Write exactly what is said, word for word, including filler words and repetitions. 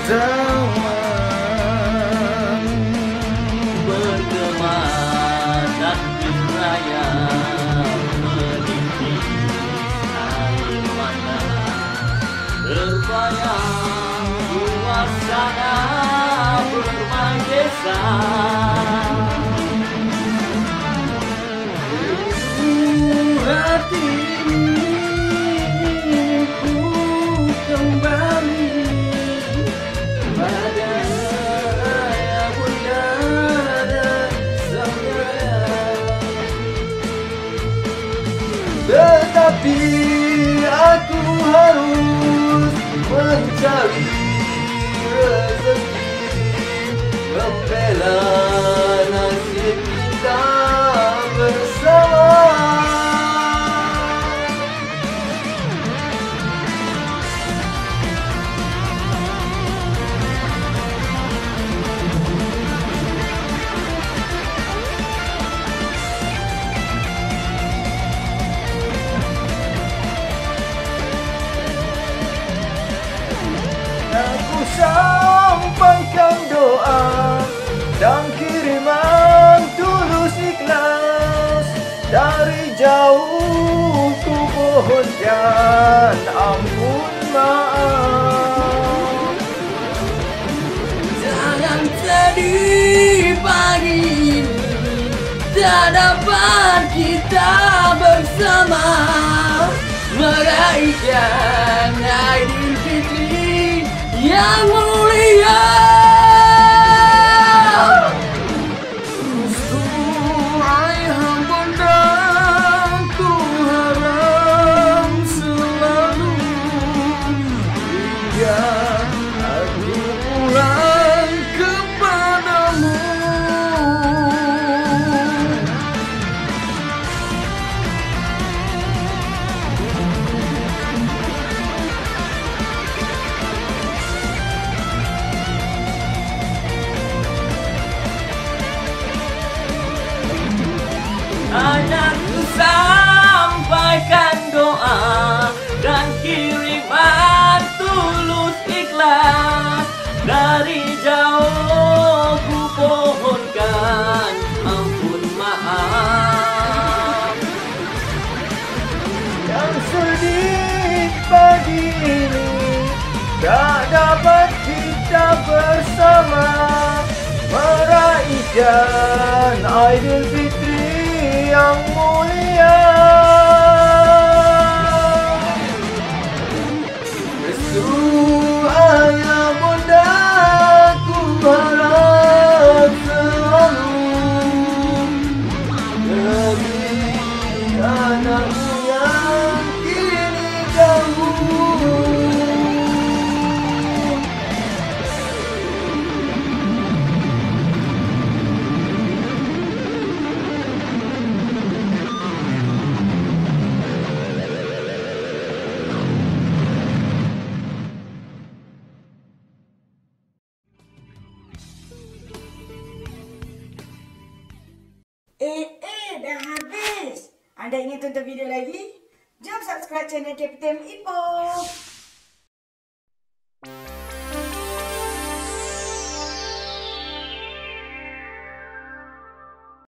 tawa bergema dan raya meniti air mata terbayang suasana bermain desa. Hatiku kembali pada ayah bunda dan saudara, tetapi aku harus mencari rezeki, membela nasib kita bersama. Aku sampaikan doa dan kiriman tulus ikhlas, dari jauh ku mohonkan ampun maaf. Jangan sedih pagi ini, tak dapat kita bersama meraihkan Aidilfitri yang mulia. Restu ayah bunda ku harap selalu hingga aku pulang kepadamu. Anakku sampaikan doa dan kiriman tulus ikhlas, dari jauh ku pohonkan ampun maaf. Yang sedih pagi ini tak dapat kita bersama meraihkan Aidilfitri yang mulia. Restu ayah bunda ku harap selalu demi anakmu yang kini jauh. Eh, eh, dah habis. Anda ingin tonton video lagi? Jom subscribe channel Captain Ipoh.